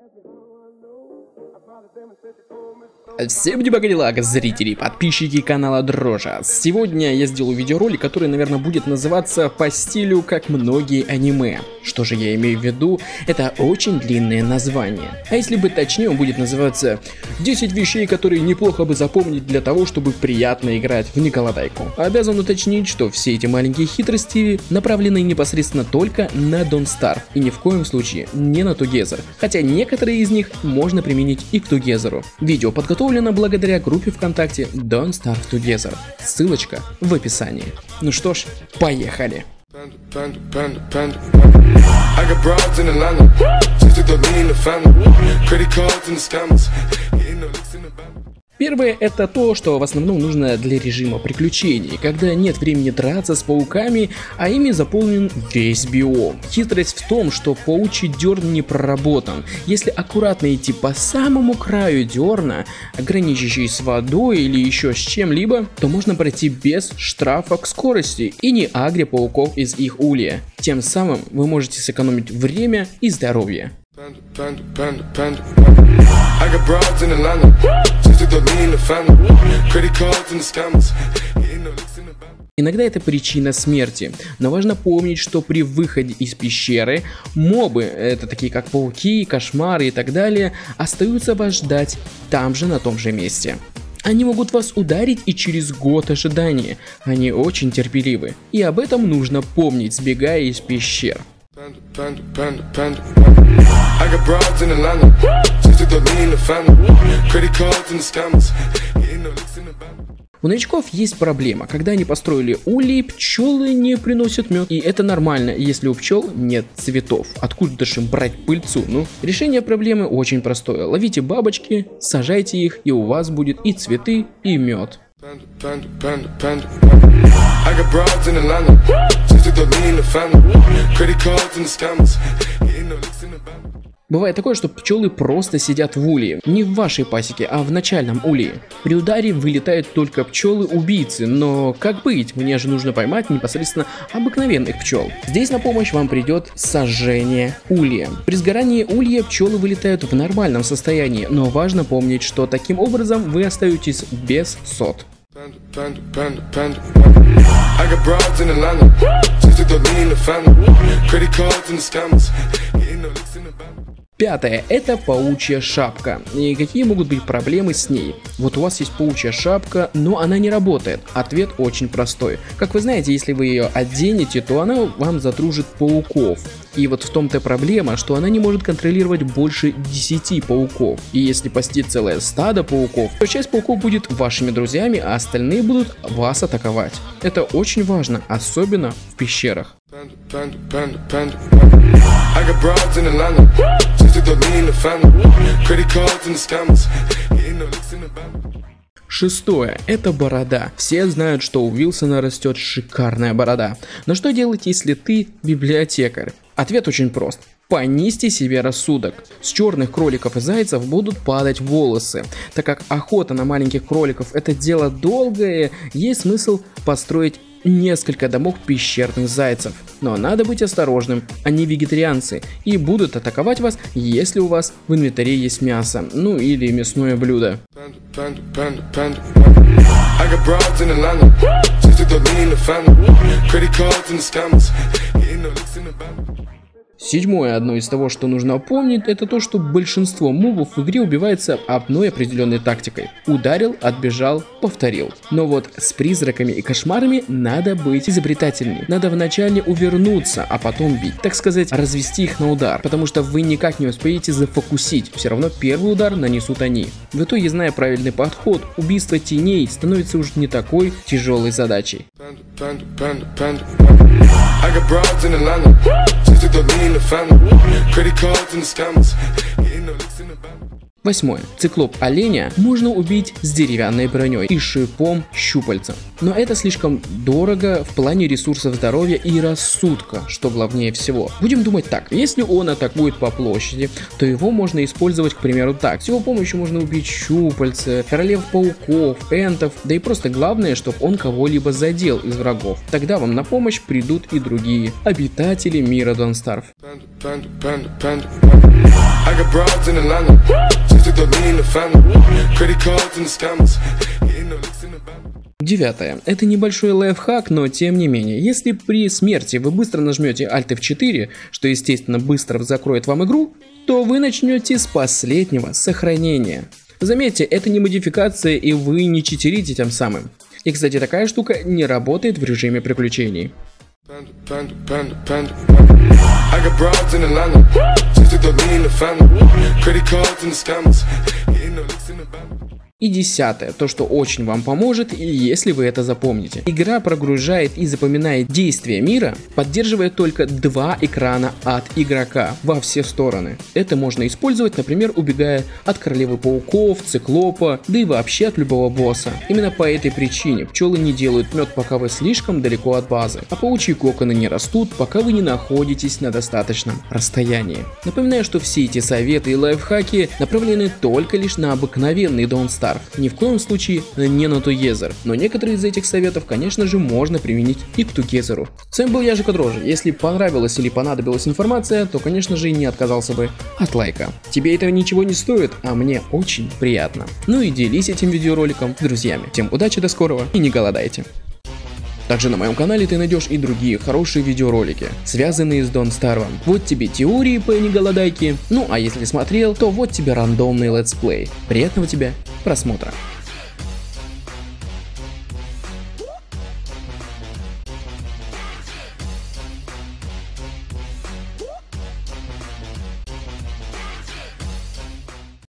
Всем дебагадилага, зрители и подписчики канала Дрожа. Сегодня я сделаю видеоролик, который, наверное, будет называться по стилю, как многие аниме. Что же я имею в виду? Это очень длинное название. А если быть точнее, он будет называться 10 вещей, которые неплохо бы запомнить для того, чтобы приятно играть в Николодайку. Обязан уточнить, что все эти маленькие хитрости направлены непосредственно только на Don't Starve и ни в коем случае не на Together. Хотя некоторые из них можно применить и к Together. Видео подготовлено благодаря группе ВКонтакте Don't Starve Together. Ссылочка в описании. Ну что ж, поехали! Первое — это то, что в основном нужно для режима приключений, когда нет времени драться с пауками, а ими заполнен весь биом. Хитрость в том, что паучий дерн не проработан. Если аккуратно идти по самому краю дерна, граничащий с водой или еще с чем-либо, то можно пройти без штрафа к скорости и не агря пауков из их улья. Тем самым вы можете сэкономить время и здоровье. Иногда это причина смерти, но важно помнить, что при выходе из пещеры мобы, это такие как пауки, кошмары и так далее, остаются вас ждать там же, на том же месте. Они могут вас ударить и через год ожидания, они очень терпеливы, и об этом нужно помнить, сбегая из пещер. У новичков есть проблема, когда они построили улей, пчелы не приносят мед, и это нормально, если у пчел нет цветов. Откуда же им брать пыльцу? Ну, решение проблемы очень простое. Ловите бабочки, сажайте их, и у вас будет и цветы, и мед. Бывает такое, что пчелы просто сидят в улье, не в вашей пасеке, а в начальном улье. При ударе вылетают только пчелы-убийцы, но как быть? Мне же нужно поймать непосредственно обыкновенных пчел. Здесь на помощь вам придет сожжение улья. При сгорании улья пчелы вылетают в нормальном состоянии, но важно помнить, что таким образом вы остаетесь без сот. Пятое — это паучья шапка. И какие могут быть проблемы с ней? Вот у вас есть паучья шапка, но она не работает. Ответ очень простой. Как вы знаете, если вы ее оденете, то она вам задружит пауков. И вот в том-то проблема, что она не может контролировать больше 10 пауков. И если пасти целое стадо пауков, то часть пауков будет вашими друзьями, а остальные будут вас атаковать. Это очень важно, особенно в пещерах. Шестое — это борода. Все знают, что у Уилсона растет шикарная борода. Но что делать, если ты библиотекарь? Ответ очень прост. Понизьте себе рассудок. С черных кроликов и зайцев будут падать волосы. Так как охота на маленьких кроликов — это дело долгое, есть смысл построить несколько домов пещерных зайцев. Но надо быть осторожным, они вегетарианцы и будут атаковать вас, если у вас в инвентаре есть мясо, ну или мясное блюдо. Седьмое, одно из того, что нужно помнить, это то, что большинство мобов в игре убивается одной определенной тактикой. Ударил, отбежал, повторил. Но вот с призраками и кошмарами надо быть изобретательней. Надо вначале увернуться, а потом бить. Так сказать, развести их на удар, потому что вы никак не успеете зафокусить. Все равно первый удар нанесут они. В итоге, зная правильный подход, убийство теней становится уже не такой тяжелой задачей. Восьмое. Циклоп оленя можно убить с деревянной броней и шипом щупальца. Но это слишком дорого в плане ресурсов здоровья и рассудка, что главнее всего. Будем думать так, если он атакует по площади, то его можно использовать, к примеру, так. С его помощью можно убить щупальца, королев пауков, энтов, да и просто главное, чтобы он кого-либо задел из врагов. Тогда вам на помощь придут и другие обитатели мира Don't Starve. I got broads in Atlanta, just to throw me in the family. Credit cards and the scammers, getting no licks in the band. Девятое. Это небольшой лайфхак, но тем не менее. Если при смерти вы быстро нажмете Alt F4, что естественно быстро закроет вам игру, то вы начнете с последнего сохранения. Заметьте, это не модификация и вы не читерите тем самым. И, кстати, такая штука не работает в режиме приключений. I got broads in Atlanta, just to throw me in the family. Credit cards and the scammers, getting no licks in the band. И десятое, то что очень вам поможет, если вы это запомните. Игра прогружает и запоминает действия мира, поддерживая только 2 экрана от игрока во все стороны. Это можно использовать, например, убегая от королевы пауков, циклопа, да и вообще от любого босса. Именно по этой причине пчелы не делают мед, пока вы слишком далеко от базы, а паучьи коконы не растут, пока вы не находитесь на достаточном расстоянии. Напоминаю, что все эти советы и лайфхаки направлены только лишь на обыкновенный Don't Starve. Ни в коем случае не на Together, но некоторые из этих советов, конечно же, можно применить и к Together. С вами был я, Жека Дрожжа. Если понравилась или понадобилась информация, то, конечно же, не отказался бы от лайка. Тебе этого ничего не стоит, а мне очень приятно. Ну и делись этим видеороликом с друзьями. Всем удачи, до скорого и не голодайте. Также на моем канале ты найдешь и другие хорошие видеоролики, связанные с Don't Starve. Вот тебе теории по неголодайке, ну а если смотрел, то вот тебе рандомный летсплей. Приятного тебе просмотра.